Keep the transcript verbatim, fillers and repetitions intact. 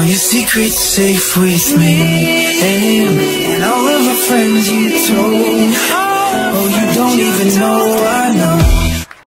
your secret's safe with me, and, and all of our friends you told. Oh, you don't even know